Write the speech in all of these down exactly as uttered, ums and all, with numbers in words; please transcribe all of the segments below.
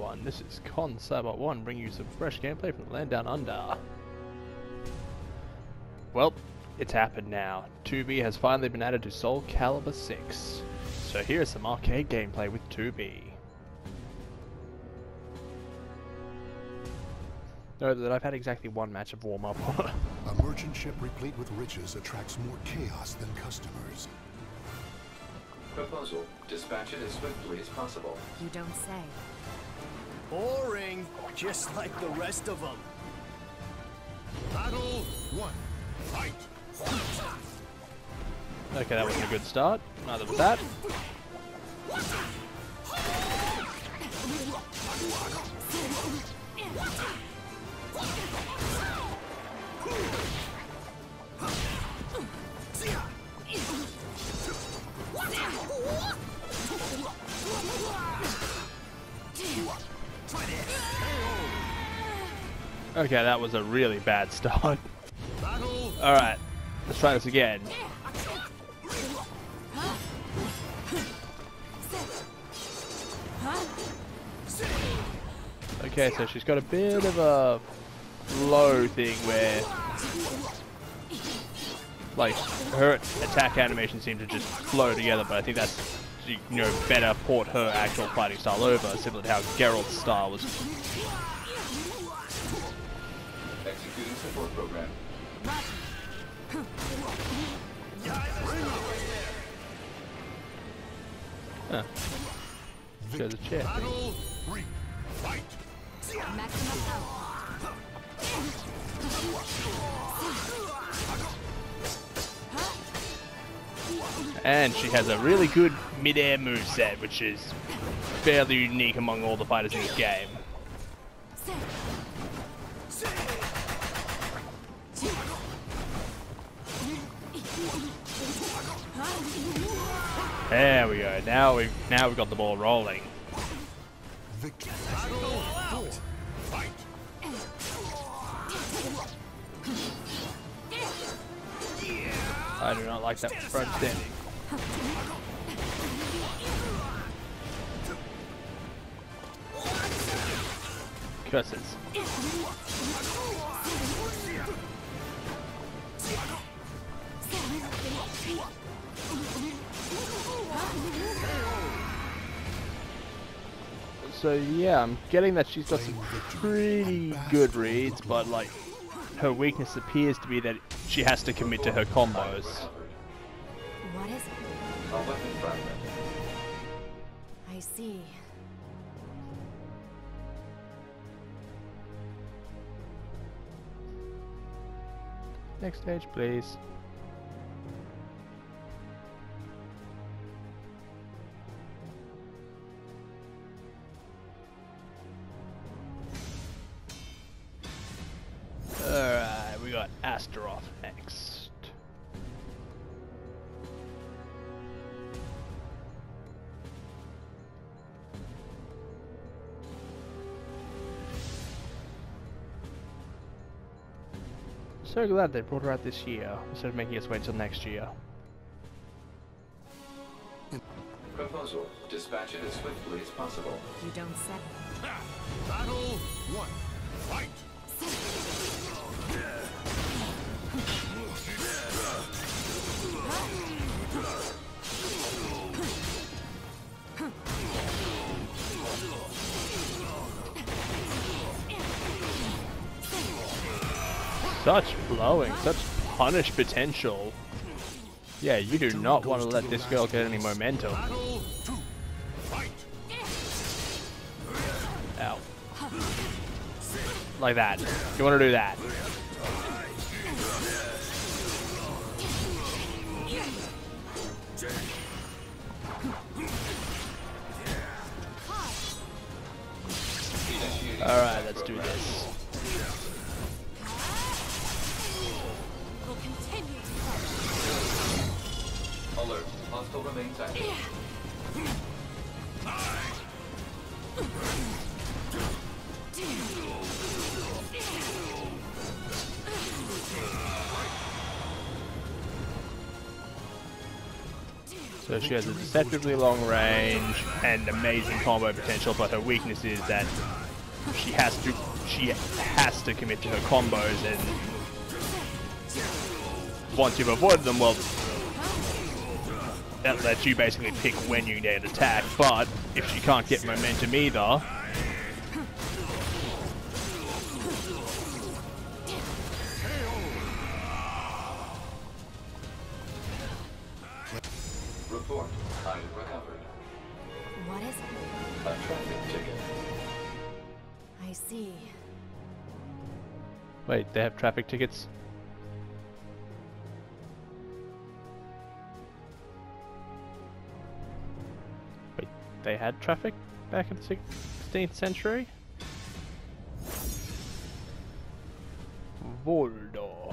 everyone, this is Con Cyber one bringing you some fresh gameplay from the land down under. Well, it's happened now. two B has finally been added to Soulcalibur six. So here's some arcade gameplay with two B. Note that I've had exactly one match of warm-up. A merchant ship replete with riches attracts more chaos than customers. Proposal. Dispatch it as swiftly as possible. You don't say. Boring, just like the rest of them. Battle one. Fight. Okay, that wasn't a good start. Neither was that. Okay, that was a really bad start. Alright, let's try this again. Okay, so she's got a bit of a flow thing where, like, her attack animations seem to just flow together, but I think that's, you know, better port her actual fighting style over, similar to how Geralt's style was. Executing support program. Huh. There's a chair. Battle three. Fight. Maximum power. And she has a really good mid-air moveset, which is fairly unique among all the fighters in this game. There we go. Now we've now we've got the ball rolling. Victory. Battle four. Fight. I do not like that front standing. Curses. So yeah, I'm getting that she's got some pretty good reads, but like her weakness appears to be that she has to commit to her combos. What is it? A weapon fragment. I see. Next stage, please. Alright, we got Astaroth next. So glad they brought her out this year, instead of making us wait till next year. Proposal. Dispatch it as swiftly as possible. You don't say. Battle one. Fight. Such flowing, such punish potential. Yeah, you do not want to let this girl get any momentum. Battle two. Fight. Ow. Like that. You want to do that. Alright, let's do this. We'll continue to Alert. Hostile remains active. So she has a deceptively long range and amazing combo potential, but her weakness is that she has to she has to commit to her combos, and once you've avoided them, well, that lets you basically pick when you need an attack. But if she can't get momentum either, Report. Item recovered. What is it? A traffic ticket. I see. wait, they have traffic tickets? Wait, they had traffic back in the sixteenth century? Voldor.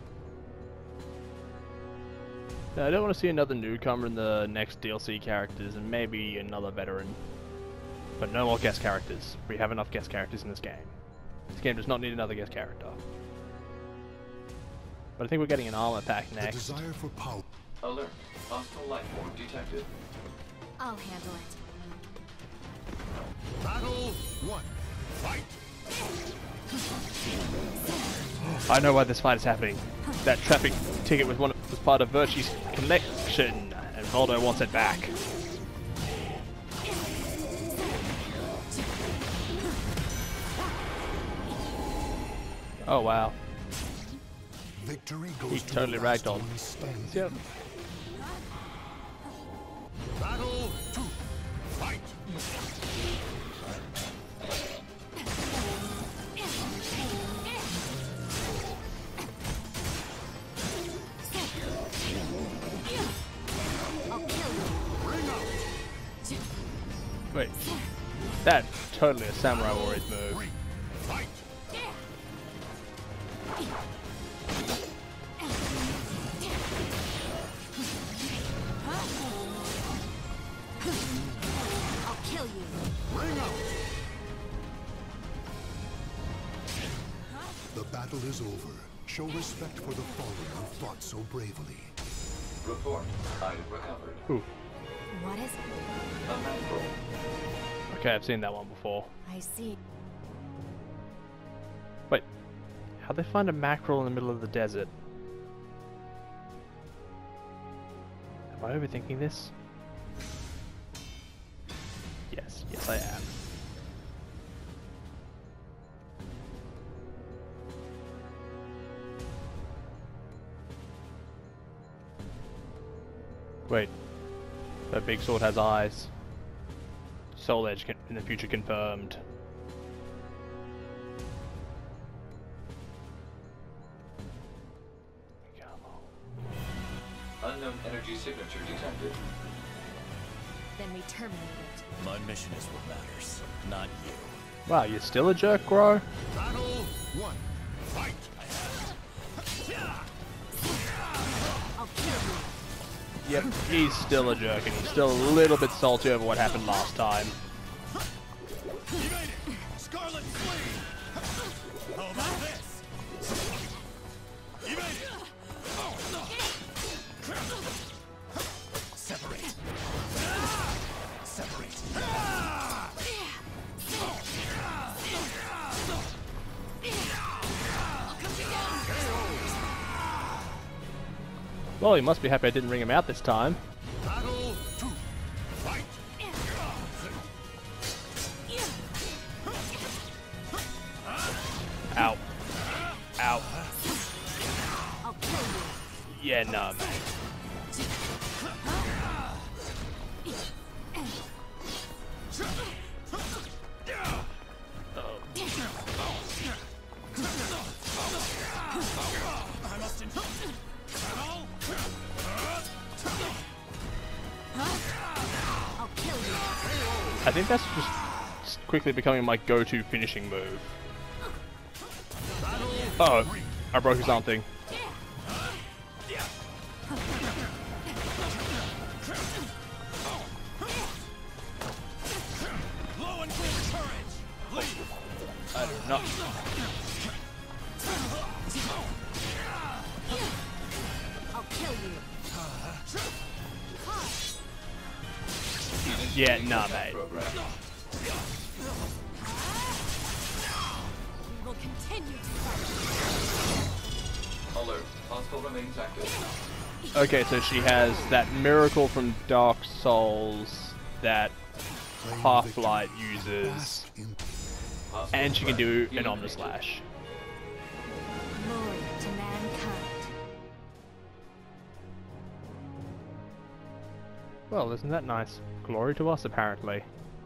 Now, I don't want to see another newcomer in the next D L C characters, and maybe another veteran. But no more guest characters. We have enough guest characters in this game. This game does not need another guest character. But I think we're getting an armor pack The next. desire for power. Alert. Hostile life form detected. I'll handle it. Battle one. Fight. I know why this fight is happening. That traffic ticket was one was part of Virtue's collection, and Voldo wants it back. Oh wow. Victory goes He to totally the last ragdolled. one standing. Yep. Battle two. Fight. I'll kill you. Bring out. Wait. That's totally a Samurai Warriors move. Three. Fight. I'll kill you. Bring out. The battle is over. Show respect for the fallen who fought so bravely. Report. Item recovered. Ooh. What is it? A mackerel. Okay, I've seen that one before. I see. Wait. How'd they find a mackerel in the middle of the desert? Am I overthinking this? Yes, yes I am. Wait. That big sword has eyes. Soul Edge con in the future confirmed. Unknown energy signature detected. Then we terminate it. My mission is what matters, not you. Wow, you're still a jerk, bro? Battle one. Fight. I'll kill you. Yep, he's still a jerk, and he's still a little bit salty over what happened last time. You made it! Scarlet Flame! How about this? You made it! Separate! Separate! Well, he must be happy I didn't ring him out this time. Battle two. Fight. Ow. Ow. I'll kill you. Yeah, nah, man. I must in- I'll kill you. I think that's just s- quickly becoming my go-to finishing move. Uh oh, I broke his arm thing. Blow and clear courage! Leave! I do not. I'll kill you. Yeah, nah, mate. Program. We will continue to fight. Alert. Hostile remains active. Okay, so she has that miracle from Dark Souls that Claim Half-Light victory. uses, Bask in Hostile and she can threat do an eliminated. Omnislash. Glory to mankind. Well, isn't that nice? Glory to us, apparently.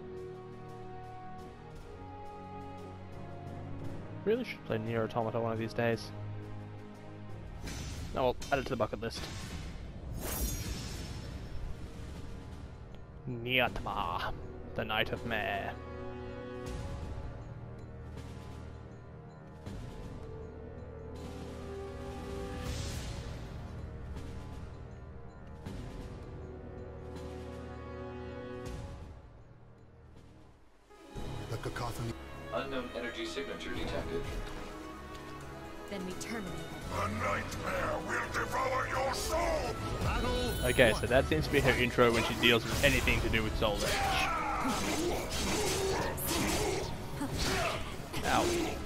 Really should play Nier Automata one of these days. Oh well, add it to the bucket list. Nier Automata, the Knight of Mare. the cacophony. Unknown energy signature detected. Then we terminate it. A nightmare will devour your soul! Okay, so that seems to be her intro when she deals with anything to do with Soul Edge. Ow.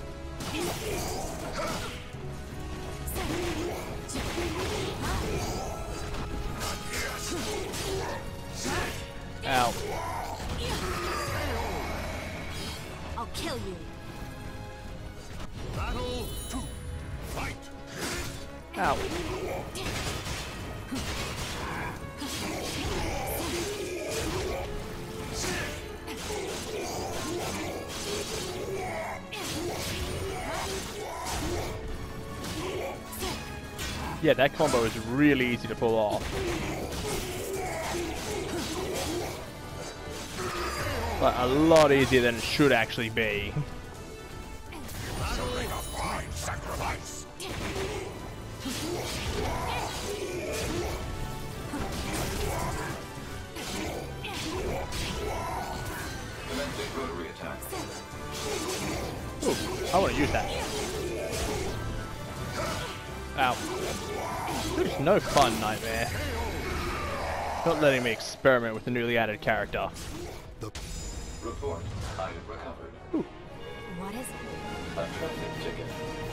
Ow. I'll kill you. Battle two. Fight! Ow. Yeah, that combo is really easy to pull off. But a lot easier than it should actually be. Something a fine sacrifice! Commencing rotary attack. Ooh, I want to use that. Ow. There's no fun, Nightmare. Not letting me experiment with the newly added character. Report. Item recovered. What is it? A traffic ticket.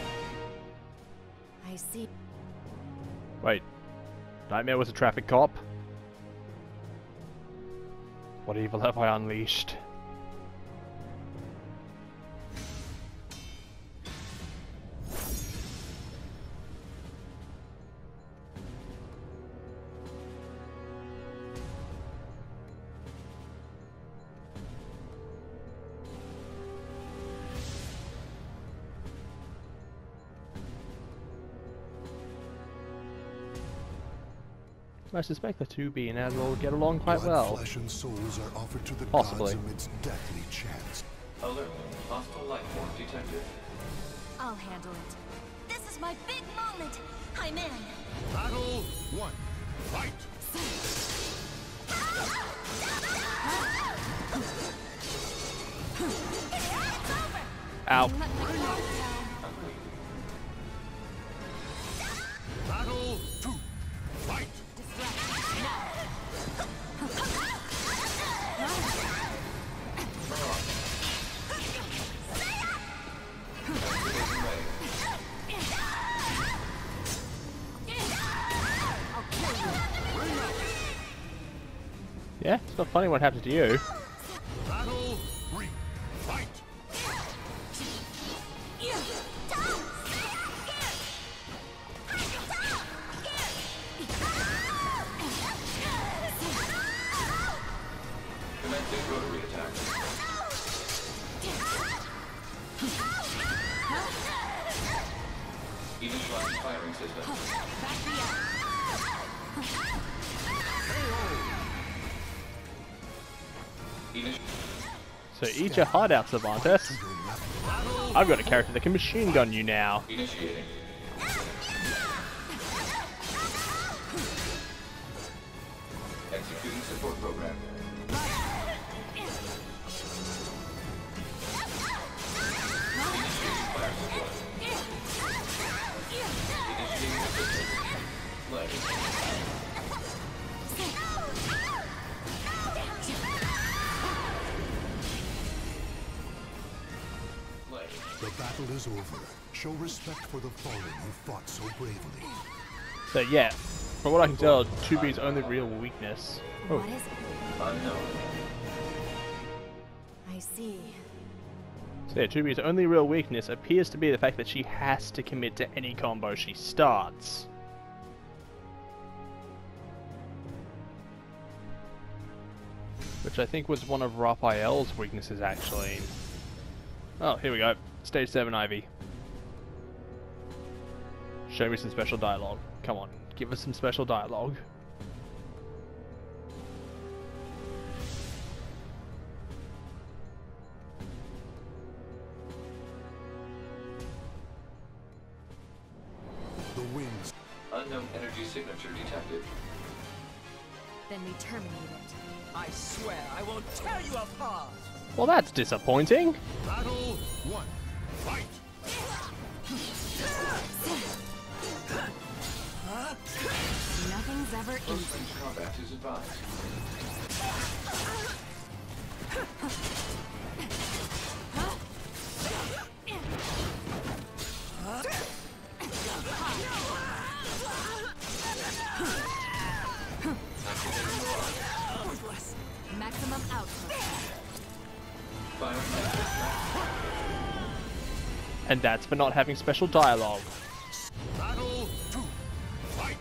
I see. Wait. Nightmare was a traffic cop? What evil have I unleashed? I suspect the two B and Admiral would get along quite Blood, well. flesh, and souls are offered to the Possibly. gods amidst deathly chants. Alert. Hostile life form detected. I'll handle it. This is my big moment. I'm in. Battle one. Fight! Ow. Let my guard down. Battle two. Fight! Distraction. Now. I'll kill you. Yeah, it's not funny what happened to you. Battle three. Fight! Commencing rotary attack. Initializing firing system. Back me up. Initi So eat your heart out, Cervantes. I've got a character that can machine gun you now. Initiating. Executing support program. Initiating fire support. Initiating assistance. Leg. battle is over, show respect for the fallen who fought so bravely. So yeah, from what I can tell, two B's only real weakness. Oh. What is it? Unknown. I see. So yeah, two B's only real weakness appears to be the fact that she has to commit to any combo she starts. Which I think was one of Raphael's weaknesses, actually. Oh, here we go. Stage seven Ivy. Show me some special dialogue. Come on, give us some special dialogue. The wings. Unknown energy signature detected. Then we terminate it. I swear I won't tear you apart! Well, that's disappointing. Battle one. Fight! Nothing's ever Close easy. range combat is advised. Maximum output. And that's for not having special dialogue. Battle two. Fight!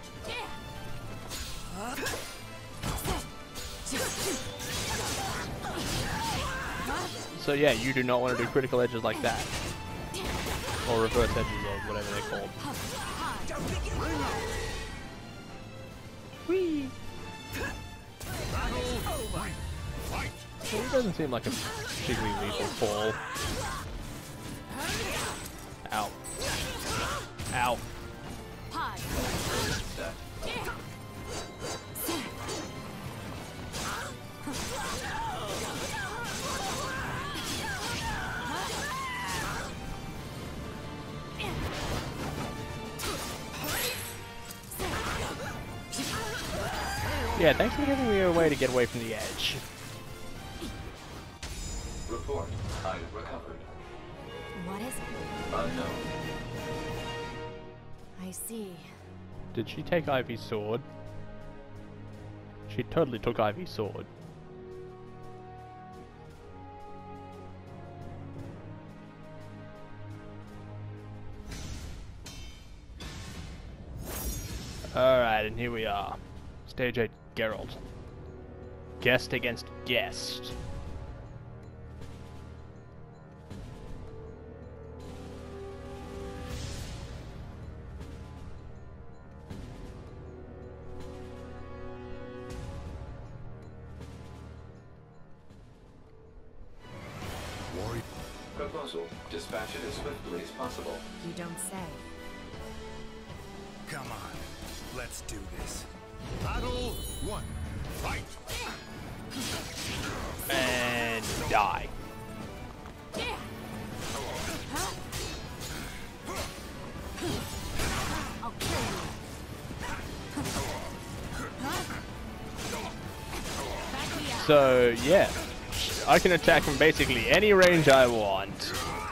So yeah, you do not want to do critical edges like that. Or reverse edges, or whatever they're called. Whee! Well, it doesn't seem like a particularly lethal fall. Ow. Ow. Yeah, thanks for giving me a way to get away from the edge. Report. I recovered. What is it? Unknown. I see. Did she take Ivy's sword? She totally took Ivy's sword. Alright, and here we are. Stage eight, Geralt. Guest against guest. Warrior. Proposal. Dispatch it as swiftly as possible. You don't say. Come on, let's do this. Battle one. Fight! And die. I'll kill you. Back me up. So, yeah. I can attack from basically any range I want.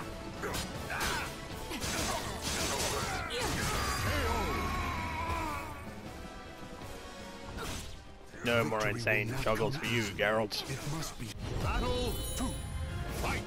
No more insane juggles for you, Geralt. It must be battle two. Fight!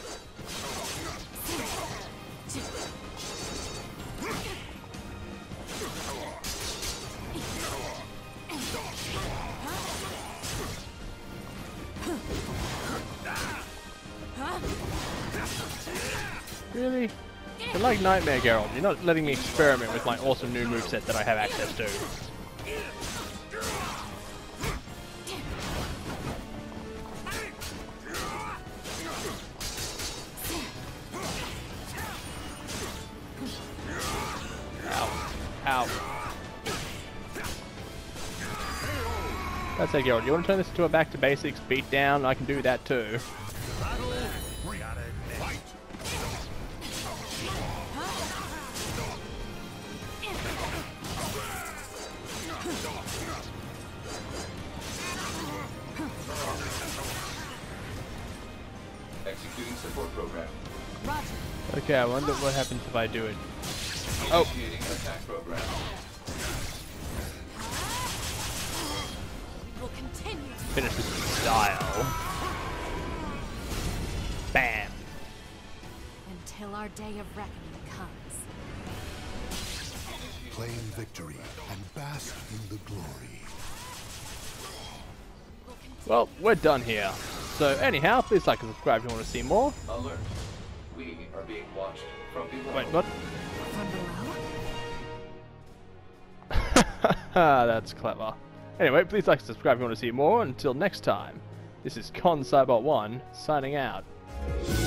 Really? You're like Nightmare Geralt. You're not letting me experiment with my awesome new moveset that I have access to. Ow. That's it, Geralt. You want to turn this into a back to basics beat down? I can do that too. Executing support program. Roger. Okay, I wonder what happens if I do it. Oh. Initiating attack program. We will continue to Finish this in style. Bam. until our day of reckoning comes. Claim victory and bask in the glory. Well, we're done here. So anyhow, please like and subscribe if you want to see more. Alert. We are being watched from below. Wait, what? From below? That's clever. Anyway, please like and subscribe if you want to see more. Until next time, this is Con Cybot one signing out.